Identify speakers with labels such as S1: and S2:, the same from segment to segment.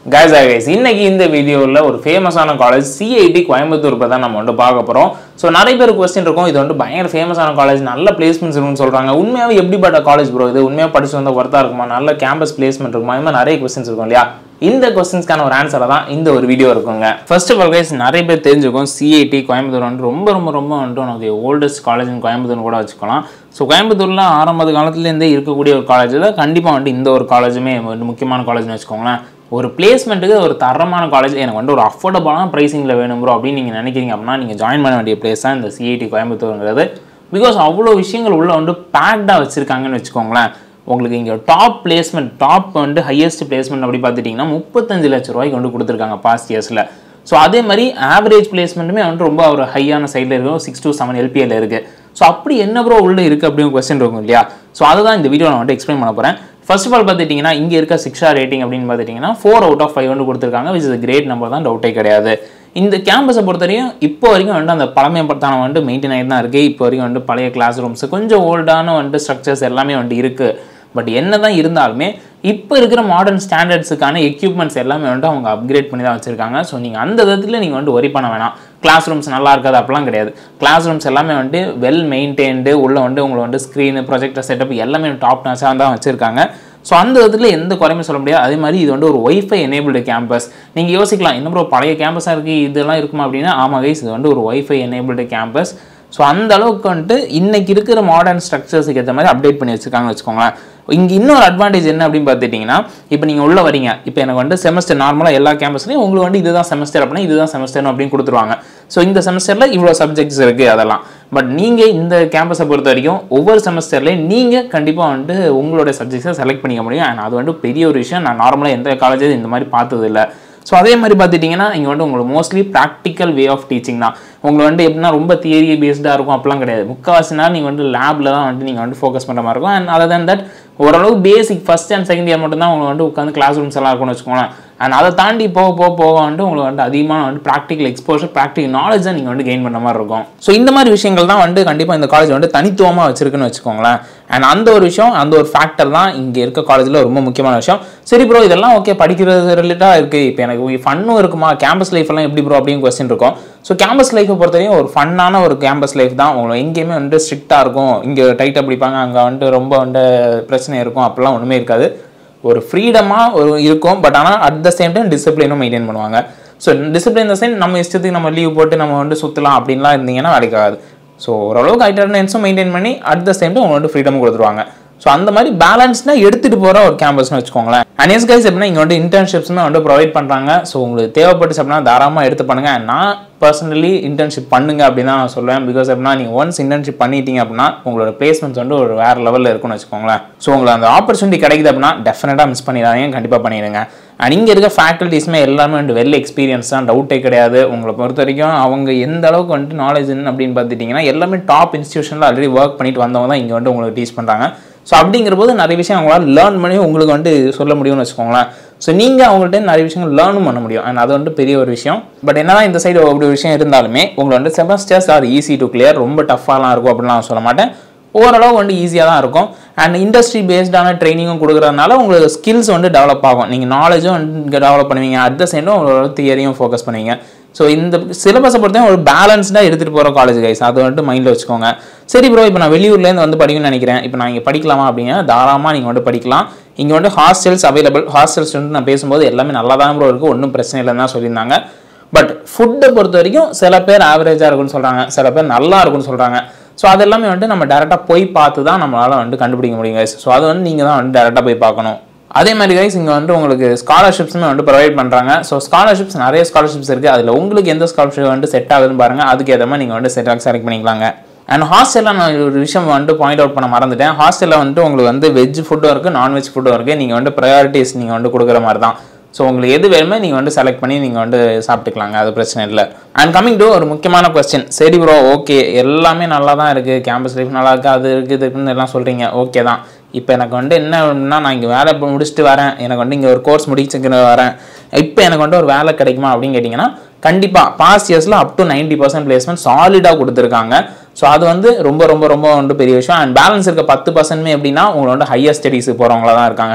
S1: guys இன்னைக்கு இந்த வீடியோல ஒரு ஃபேமஸான காலேஜ் CIT கோயம்புத்தூர் பத்தி தான் நம்ம வந்து பார்க்க போறோம். சோ நிறைய பேர் क्वेश्चन இருக்கும் இது வந்து பயங்கர ஃபேமஸான காலேஜ் நல்ல பிளேஸ்மென்ட்ஸ் இருக்குன்னு சொல்றாங்க. உண்மையாவே எப்படிப்பட்ட காலேஜ் bro இது உண்மையா படிச்சு வந்தா வர்த்தா இருக்குமா நல்ல கேம்பஸ் பிளேஸ்மென்ட் இருக்குமா இந்த மாதிரி நிறைய क्वेश्चंस இருக்கும் இல்லையா இந்த क्वेश्चंसக்கான ஒரு ஆன்சரை தான் இந்த ஒரு வீடியோ இருக்குங்க. ஃபர்ஸ்ட் ஆஃப் ஆல் गाइस நிறைய பேர் தெரிஞ்சுக்கும் CIT கோயம்புத்தூர் வந்து ரொம்ப வந்து one of the oldest college in Coimbatore கூட வச்சுக்கலாம். சோ கோயம்புத்தூர்ல ஆரம்ப காலத்துல இருந்தே இருக்கக்கூடிய ஒரு காலேஜ்ல கண்டிப்பா வந்து இந்த ஒரு காலேஜுமே முக்கியமான காலேஜ்னு வெச்சுக்கோங்களேன். ஒரு பிளேஸ்மென்ட்க்கு ஒரு தரமான காலேஜ் எனக்கு வந்து ஒரு அஃபோர்டபிளான பிரைசிங்ல வேணும் bro அப்படி நீங்க நினைக்கிறீங்க அப்படினா நீங்க ஜாயின் பண்ண வேண்டிய பிளேஸ் தான் இந்த CIT கோயம்புத்தூர்ங்கிறது. பிகாஸ் அவ்வளோ விஷயங்கள் உள்ள வந்து பேக்டா வச்சிருக்காங்கன்னு வெச்சுக்கோங்களேன். உங்களுக்கு இங்க டாப் பிளேஸ்மென்ட் டாப் வந்து ஹையஸ்ட் பிளேஸ்மென்ட் அப்படி பார்த்துட்டீங்கன்னா 35 லட்சம் ரூபாய்க்கு வந்து கொடுத்திருக்காங்க பாஸ்ட் இயர்ஸ்ல. சோ அதே மாதிரி ஆவரேஜ் பிளேஸ்மென்ட்டுமே வந்து ரொம்ப ஒரு ஹையான சைடுல இருக்கு 6 to 7 LPA ல இருக்கு. சோ அப்படி என்ன bro உள்ள இருக்கு அப்படிங்க क्वेश्चन இருக்கும் இல்லையா. சோ அத தான் இந்த வீடியோல நான் வந்து எக்ஸ்பிளைன் பண்ண போறேன். ஃபர்ஸ்ட் ஆஃப் ஆல் பார்த்துட்டீங்கன்னா இங்க இருக்க 6 ஸ்டார் ரேட்டிங் அப்படின்னு பார்த்துட்டீங்கன்னா 4 out of 5 வந்து கொடுத்திருக்காங்க which is a great number தான் டவுட்டே கிடையாது. இந்த கேம்பஸை பொறுத்தவரையும் இப்போ வரைக்கும் வந்து அந்த பழமையான வந்து மெயின்டைன் ஆகிட்டு தான் இருக்கு. இப்போ வரைக்கும் வந்து பழைய கிளாஸ் ரூம்ஸ் கொஞ்சம் ஓல்டான வந்து ஸ்ட்ரக்சர்ஸ் எல்லாமே வந்து இருக்கு. பட் என்னதான் இருந்தாலுமே இப்போ இருக்கிற மாடர்ன் ஸ்டாண்டர்ட்ஸுக்கான எக்யூப்மெண்ட்ஸ் எல்லாமே வந்து அவங்க அப்கிரேட் பண்ணி தான் வச்சிருக்காங்க. ஸோ நீங்கள் அந்த விதத்தில் நீங்கள் வந்து ஒரி பண்ண வேணாம் கிளாஸ் ரூம்ஸ் நல்லா இருக்காது அப்படிலாம் கிடையாது. கிளாஸ் ரூம்ஸ் எல்லாமே வந்து வெல் மெயின்டைன்டு உள்ள வந்து உங்களை வந்து ஸ்க்ரீனு ப்ரொஜெக்டர் செட்டப் எல்லாமே டாப் நாச்சாக தான் வச்சிருக்காங்க. ஸோ அந்த விதத்தில் எந்த குறையுமே சொல்ல முடியாது. அதே மாதிரி இது வந்து ஒரு ஒய்ஃபை எனேபிள்டு கேம்பஸ். நீங்கள் யோசிக்கலாம் இன்னும் ஒரு பழைய கேம்பஸாக இருக்குது இதெல்லாம் இருக்குமா அப்படின்னா ஆமாம் கைஸ் இது வந்து ஒரு ஒய்ஃபை எனேபிள்டு கேம்பஸ். ஸோ அந்த அளவுக்கு வந்துட்டு இன்னைக்கு இருக்கிற மாடர்ன் ஸ்ட்ரக்சர்ஸுக்கு ஏற்ற மாதிரி அப்டேட் பண்ணி வச்சிருக்காங்கன்னு வச்சுக்கோங்களேன். இங்கே இன்னொரு அட்வான்டேஜ் என்ன அப்படின்னு பார்த்துட்டிங்கன்னா இப்போ நீங்கள் உள்ள வரீங்க இப்போ எனக்கு வந்து செமஸ்டர் நார்மலாக எல்லா கேம்பஸ்லையும் உங்களுக்கு வந்து இதுதான் செமஸ்டர் அப்படின்னா இதுதான் செமஸ்டர் அப்படின்னு கொடுத்துருவாங்க. ஸோ இந்த செமஸ்டரில் இவ்வளோ சப்ஜெக்ட்ஸ் இருக்குது அதெல்லாம். பட் நீங்கள் இந்த கேம்பஸை பொறுத்த வரைக்கும் ஒவ்வொரு செமஸ்டர்லேயும் நீங்கள் கண்டிப்பாக வந்து உங்களோட சப்ஜெக்ட்ஸை செலக்ட் பண்ணிக்க முடியும். அண்ட் அது வந்து பெரிய ஒரு விஷயம். நான் நார்மலாக எந்த காலேஜும் இந்த மாதிரி பார்த்தது இல்லை. ஸோ அதே மாதிரி பார்த்துட்டிங்கன்னா இங்கே வந்து உங்களுக்கு mostly practical way of teaching தான். உங்களுக்கு வந்து எப்படின்னா ரொம்ப தியரி பேஸ்டாக இருக்கும் அப்படிலாம் கிடையாது. முக்கால்வாசி நாள் நீங்கள் வந்து லேபில் தான் வந்து நீங்கள் வந்து ஃபோக்கஸ் பண்ணுற மாதிரி இருக்கும். அண்ட் அதர் தேன் தட் ஓரளவு basic first and second year மட்டும் தான் உங்களுக்கு வந்து உட்காந்து கிளாஸ் ரூம்ஸ் எல்லாம் இருக்கும்னு வச்சுக்கோங்களேன். அண்ட் அதை தாண்டி போக வந்து உங்களுக்கு வந்து அதிகமாக வந்து ப்ராக்டிக்கல் எக்ஸ்போஷர் ப்ராக்டிக்கல் நாலேஜ் தான் நீங்கள் வந்து கெயின் பண்ண மாதிரி இருக்கும். ஸோ இந்த மாதிரி விஷயங்கள் தான் வந்து கண்டிப்பாக இந்த காலேஜ் வந்து தனித்துவமாக வச்சிருக்குன்னு வச்சுக்கோங்களேன். அண்ட் அந்த ஒரு விஷயம் அந்த ஒரு ஃபேக்டர் தான் இங்கே இருக்க காலேஜில் ரொம்ப முக்கியமான விஷயம். சரி ப்ரோ இதெல்லாம் ஓகே படிக்கிறது ரிலேட்டாக இருக்குது. இப்போ எனக்கு ஃபன்னும் இருக்குமா கேம்பஸ் லைஃப் எல்லாம் எப்படி ப்ரோ அப்படின்னு கொஸ்டின் இருக்கும். ஸோ கேம்பஸ் லைஃப்பை பொறுத்தவரையும் ஒரு ஃபன்னான ஒரு கேம்பஸ் லைஃப் தான். உங்களுக்கு எங்கேயுமே வந்து ஸ்ட்ரிக்டாக இருக்கும் இங்கே டைட்டாக பிடிப்பாங்க அங்கே வந்துட்டு ரொம்ப வந்து பிரச்சனை இருக்கும் அப்படிலாம் ஒன்றுமே இருக்காது. ஒரு ஃப்ரீடமாக ஒரு இருக்கும். பட் ஆனால் அட் த சேம் டைம் டிசிப்ளினும் மெயின்டைன் பண்ணுவாங்க. ஸோ டிசிப்ளின் த சேம் நம்ம இஷ்டத்துக்கு நம்ம லீவ் போட்டு நம்ம வந்து சுற்றலாம் அப்படின்லாம் இருந்தீங்கன்னா வேலைக்காது. ஸோ ஓரளவுக்கு அட்டெண்டன்ஸும் மெயின்டைன் பண்ணி அட் த சேம் டைம் அவங்க வந்து ஃப்ரீடமும் கொடுத்துருவாங்க. ஸோ அந்த மாதிரி பேலன்ஸ்னால் எடுத்துகிட்டு போகிற ஒரு கேம்பஸ்னு வச்சுக்கோங்களேன். அண்ட் எஸ் கைஸ் எப்படின்னா இங்கே வந்து இன்டர்ன்ஷிப்ஸுமே வந்து ப்ரொவைட் பண்ணுறாங்க. ஸோ உங்களுக்கு தேவைப்பட்டுச்சு அப்படின்னா தாராளமாக எடுத்து பண்ணுங்க. நான் பர்சனலி இன்டர்ன்ஷிப் பண்ணுங்க அப்படின்னு தான் நான் சொல்லுவேன். பிகாஸ் எப்படின்னா நீங்கள் ஒன்ஸ் இன்டர்ன்ஷிப் பண்ணிட்டீங்க அப்படின்னா உங்களோட பிளேஸ்மெண்ட்ஸ் வந்து ஒரு வேறு லெவலில் இருக்குன்னு வச்சுக்கோங்களேன். ஸோ உங்களுக்கு அந்த ஆப்பர்ச்சுனிட்டி கிடைக்குது அப்படின்னா டெஃபினட்டாக மிஸ் பண்ணிடாதீங்க கண்டிப்பாக பண்ணிடுங்க. அண்ட் இங்கே இருக்க ஃபேக்கல்ட்டிஸுமே எல்லாமே வந்து வெல் எக்ஸ்பீரியன்ஸ் தான் டவுட்டே கிடையாது. உங்களை பொறுத்த வரைக்கும் அவங்க எந்த அளவுக்கு வந்துட்டு நாலேஜ் அப்படின்னு பார்த்துட்டிங்கன்னா எல்லாமே டாப் இன்ஸ்டியூஷனில் ஆல்ரெடி ஒர்க் பண்ணிட்டு வந்தவங்க தான் இங்கே வந்து உங்களுக்கு டீச் பண்ணுறாங்க. ஸோ அப்படிங்கிற போது நிறைய விஷயம் அவங்களால லேர்ன் பண்ணி உங்களுக்கு வந்து சொல்ல முடியும்னு வச்சுக்கோங்களேன். ஸோ நீங்கள் அவங்கள்ட்ட நிறைய விஷயங்கள் லேர்னும் பண்ண முடியும். அண்ட் அது வந்து பெரிய ஒரு விஷயம். பட் என்னதான் இந்த சைடு அப்படி விஷயம் இருந்தாலுமே உங்களை வந்து semesters are easy to clear ரொம்ப டஃப்பாலாம் இருக்கும் அப்படின்லாம் நான் சொல்ல மாட்டேன். ஓரளவு வந்து ஈஸியாக தான் இருக்கும். அண்ட் இண்டஸ்ட்ரி பேஸ்டான ட்ரைனிங்கும் கொடுக்குறதுனால உங்களுக்கு ஸ்கில்ஸ் வந்து டெவலப் ஆகும். நீங்கள் நாலேஜும் வந்து டெவலப் பண்ணுவீங்க. அட் த சேம் உங்களோட தியரியும் ஃபோக்கஸ் பண்ணுவீங்க. ஸோ இந்த சிலபஸை பொறுத்தவரை ஒரு பேலன்ஸ்டாக எடுத்துகிட்டு போகிற காலேஜ் கைஸ் அதை வந்துட்டு மைண்டில் வச்சுக்கோங்க. சரி ப்ரோ இப்போ நான் வெளியூர்லேருந்து வந்து படிக்கணும்னு நினைக்கிறேன் இப்போ நான் இங்கே படிக்கலாமா அப்படின்னா தாராளமாக நீங்கள் வந்து படிக்கலாம். இங்கே வந்து ஹாஸ்டல்ஸ் அவைலபிள். ஹாஸ்டல்ஸ் வந்து நான் பேசும்போது எல்லாமே நல்லா தான் ப்ரோ இருக்குது ஒன்றும் பிரச்சனை இல்லைன்னு தான் சொல்லியிருந்தாங்க. பட் ஃபுட்டை பொறுத்த வரைக்கும் சில பேர் ஆவரேஜாக இருக்குன்னு சொல்கிறாங்க சில பேர் நல்லா இருக்குன்னு சொல்கிறாங்க. ஸோ அது எல்லாமே வந்துட்டு நம்ம டேரெக்டாக போய் பார்த்து தான் நம்மளால் வந்து கண்டுபிடிக்க முடியும் கைஸ். ஸோ அது வந்து நீங்கள் தான் வந்து டேரெக்டாக போய் பார்க்கணும். அதே மாதிரி கைஸ் இங்கே வந்து உங்களுக்கு ஸ்காலர்ஷிப்ஸுமே வந்து ப்ரொவைட் பண்ணுறாங்க. ஸோ ஸ்காலர்ஷிப்ஸ் நிறைய ஸ்காலர்ஷிப்ஸ் இருக்குது. அதில் உங்களுக்கு எந்த ஸ்காலர்ஷிப் வந்து செட் ஆகுதுன்னு பாருங்கள். அதுக்கு ஏற்ற மாதிரி நீங்கள் வந்து செலக்ட் பண்ணிக்கலாங்க. அண்ட் ஹாஸ்டலில் நான் ஒரு விஷயம் வந்து பாயிண்ட் அவுட் பண்ண மறந்துட்டேன். ஹாஸ்டலில் வந்துட்டு உங்களுக்கு வந்து வெஜ் ஃபுட்டும் இருக்குது நான்வெஜ் ஃபுட்டும் இருக்குது. நீங்கள் வந்து ப்ரையாரிட்டிஸ் நீங்கள் வந்து கொடுக்குற மாதிரி தான். ஸோ உங்களுக்கு எது வேணுமே நீங்கள் வந்து செலக்ட் பண்ணி நீங்கள் வந்து சாப்பிட்டுக்கலாங்க அது பிரச்சனை இல்லை. அண்ட் கமிங் டு ஒரு முக்கியமான கொஸ்டின். சரி ப்ரோ ஓகே எல்லாமே நல்லா தான் இருக்குது கேம்பஸ் லைஃப் நல்லா இருக்குது அது இருக்குது இதுக்குன்னு எல்லாம் சொல்கிறீங்க ஓகே தான். இப்போ எனக்கு வந்து என்ன வேணும்னா நான் இங்கே வேலை முடிச்சுட்டு வரேன் எனக்கு வந்து இங்கே ஒரு கோர்ஸ் முடிச்சுக்கிட்டு வரேன் இப்போ எனக்கு வந்து ஒரு வேலை கிடைக்குமா அப்படின்னு கேட்டிங்கன்னா கண்டிப்பாக பாஸ்ட் இயர்ஸில் அப் டு 90% பிளேஸ்மெண்ட் சாலிடாக கொடுத்துருக்காங்க. ஸோ அது வந்து ரொம்ப வந்து பெரிய விஷயம். அண்ட் பேலன்ஸ் இருக்க 10% எப்படின்னா உங்களை வந்து ஹையர் ஸ்டடீஸுக்கு போகிறவங்களா தான் இருக்காங்க.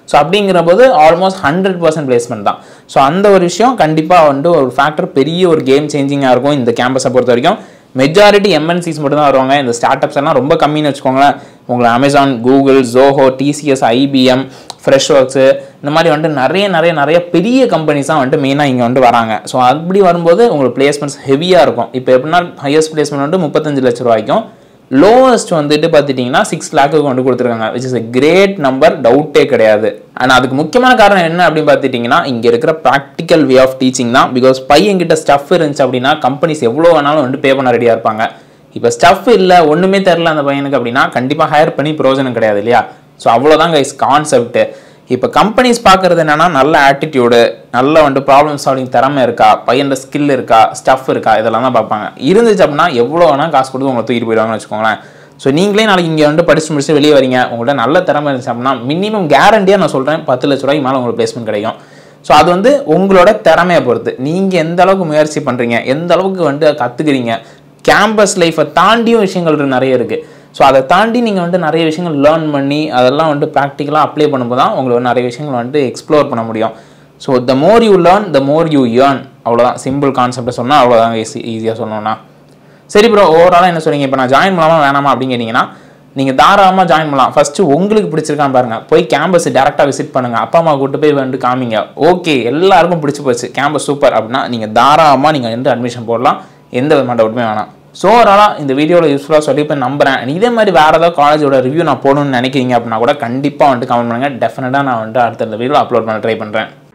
S1: ஸோ அப்படிங்கிறபோது ஆல்மோஸ்ட் 100% பிளேஸ்மெண்ட் தான். ஸோ அந்த ஒரு விஷயம் கண்டிப்பாக வந்து ஒரு ஃபேக்டர், பெரிய ஒரு கேம் சேஞ்சிங்காக இருக்கும் இந்த கேம்பஸை பொறுத்த வரைக்கும். மெஜாரிட்டி எம்என்சிஸ் மட்டும் தான் வருவாங்க. இந்த ஸ்டார்ட் அப்ஸ் எல்லாம் ரொம்ப கம்மின்னு வச்சுக்கோங்களேன். உங்களை Amazon, Google, Zoho, TCS, IBM, Freshworks இந்த மாதிரி வந்துட்டு நிறைய பெரிய கம்பெனிஸ் தான் வந்துட்டு மெயினாக இங்கே வந்து வராங்க. ஸோ அப்படி வரும்போது உங்களுக்கு பிளேஸ்மெண்ட்ஸ் ஹெவியாக இருக்கும். இப்போ எப்படின்னா ஹையஸ்ட் பிளேஸ்மெண்ட் வந்து 35 லட்ச ரூபாய்க்கும், லோவஸ்ட் வந்துட்டு பார்த்துட்டிங்கன்னா 6 லேக்கு கொண்டு கொடுத்துருக்காங்க. Which is a great number, டவுட்டே கிடையாது. ஆனால் அதுக்கு முக்கியமான காரணம் என்ன அப்படின்னு பார்த்துட்டிங்கன்னா இங்கே இருக்கிற ப்ராக்டிக்கல் வே ஆஃப் டீச்சிங் தான். பிகாஸ் பையன்கிட்ட ஸ்டஃப் இருந்துச்சு அப்படின்னா கம்பெனிஸ் எவ்வளோ வேணாலும் வந்து பே பண்ண ரெடியாக இருப்பாங்க. இப்போ ஸ்டஃப் இல்லை, ஒன்றுமே தெரில அந்த பையனுக்கு அப்படின்னா கண்டிப்பாக ஹையர் பண்ணி பிரயோஜனம் கிடையாது இல்லையா? ஸோ அவ்வளோதான் கைஸ் கான்செப்ட். இப்போ கம்பெனிஸ் பார்க்குறது என்னன்னா நல்ல ஆட்டிடியூடு, நல்ல வந்து ப்ராப்ளம் சால்விங் திறமை இருக்கா, பையன் ஸ்கில் இருக்கா, ஸ்டஃப் இருக்கா, இதெல்லாம் தான் பார்ப்பாங்க. இருந்துச்சு அப்படின்னா எவ்வளோ வேணால் காசு கொடுத்து உங்களை தூக்கிட்டு போயிடுவாங்கன்னு வச்சுக்கோங்களேன். ஸோ நீங்களே நாளைக்கு இங்கே வந்து படிச்சு முடிச்சு வெளியே வரீங்க, உங்கள்கிட்ட நல்ல திறமை இருந்துச்சு அப்படின்னா மினிமம் கேரண்டியாக நான் சொல்கிறேன் 10 லட்ச ரூபாய்க்கு மேலே உங்களுக்கு பிளேஸ்மெண்ட் கிடைக்கும். ஸோ அது வந்து உங்களோட திறமையை பொறுத்து, நீங்கள் எந்த அளவுக்கு முயற்சி பண்ணுறீங்க, எந்த அளவுக்கு வந்து கற்றுக்குறீங்க. கேம்பஸ் லைஃப்பை தாண்டியும் விஷயங்கள் நிறைய இருக்குது. ஸோ அதை தாண்டி நீங்கள் வந்து நிறைய விஷயங்கள் லேர்ன் பண்ணி அதெல்லாம் வந்து ப்ராக்டிக்கலாக அப்ளை பண்ணும்போது தான் உங்களுக்கு நிறைய விஷயங்கள் வந்து எக்ஸ்ப்ளோர் பண்ண முடியும். So the more you learn the more you earn, அவ்வளோதான். சிம்பிள் கான்செப்டை சொன்னால் அவ்வளோதான் ஈஸியாக சொல்லணும்னா. சரி ப்ரோ, ஓவராலாக என்ன சொல்றீங்க? இப்போ நான் ஜாயின் பண்ணலாமா வேணாமா அப்படின்னு கேட்டிங்கன்னா நீங்கள் தாராளமாக ஜாயின் பண்ணலாம். ஃபஸ்ட்டு உங்களுக்கு பிடிச்சிருக்கான்னு பாருங்கள், போய் கேம்பஸ் டேரெக்டாக விசிட் பண்ணுங்கள், அப்பா அம்மா கூட்டு போய் வந்து காமிங்க. ஓகே எல்லாருக்கும் பிடிச்சி போச்சு, கேம்பஸ் சூப்பர் அப்படின்னா நீங்கள் தாராளமாக நீங்கள் வந்து அட்மிஷன் போடலாம், எந்த விதமான டவுட்டுமே வேணாம். ஸோ ஓவராலாக இந்த வீடியோவில் யூஸ்ஃபுல்லாக சொல்லிப்பேன் நம்புறேன். இதே மாதிரி வேறு ஏதாவது காலேஜோட ரிவ்யூ நான் போடணும்னு நினைக்கிறீங்க அப்படின்னா கூட கண்டிப்பாக வந்துட்டு கமெண்ட் பண்ணுங்கள். டெஃபினட்டாக நான் வந்துட்டு அடுத்த வீடியோவில் அப்லோட் பண்ண ட்ரை பண்ணுறேன்.